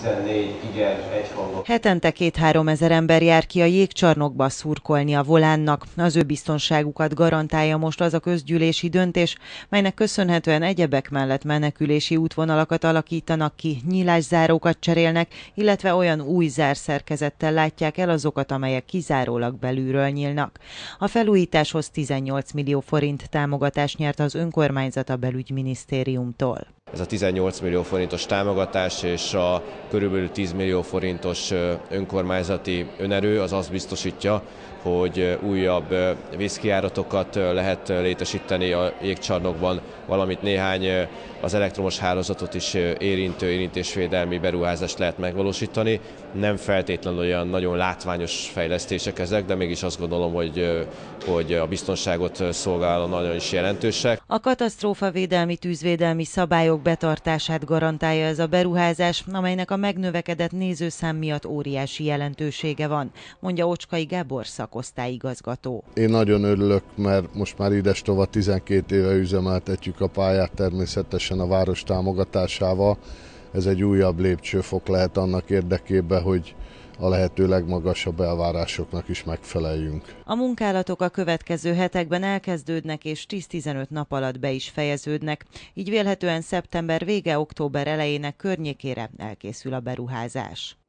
14 igen, egy hangon. Hetente 2-3 ezer ember jár ki a jégcsarnokba szurkolni a volánnak. Az ő biztonságukat garantálja most az a közgyűlési döntés, melynek köszönhetően egyebek mellett menekülési útvonalakat alakítanak ki, nyílászárókat cserélnek, illetve olyan új zárszerkezettel látják el azokat, amelyek kizárólag belülről nyílnak. A felújításhoz 18 millió forint támogatást nyert az önkormányzat a belügyminisztériumtól. Ez a 18 millió forintos támogatás és a körülbelül 10 millió forintos önkormányzati önerő az azt biztosítja, hogy újabb vízkijáratokat lehet létesíteni a jégcsarnokban, valamint néhány az elektromos hálózatot is érintő érintésvédelmi beruházást lehet megvalósítani. Nem feltétlenül olyan nagyon látványos fejlesztések ezek, de mégis azt gondolom, hogy a biztonságot szolgáló nagyon is jelentősek. A katasztrófavédelmi tűzvédelmi szabályok betartását garantálja ez a beruházás, amelynek a megnövekedett nézőszám miatt óriási jelentősége van, mondja Ocskai Gábor szakosztályigazgató. Én nagyon örülök, mert most már idestova 12 éve üzemeltetjük a pályát, természetesen a város támogatásával. Ez egy újabb lépcsőfok lehet annak érdekében, hogy a lehető legmagasabb elvárásoknak is megfeleljünk. A munkálatok a következő hetekben elkezdődnek és 10-15 nap alatt be is fejeződnek, így vélhetően szeptember vége, október elejének környékére elkészül a beruházás.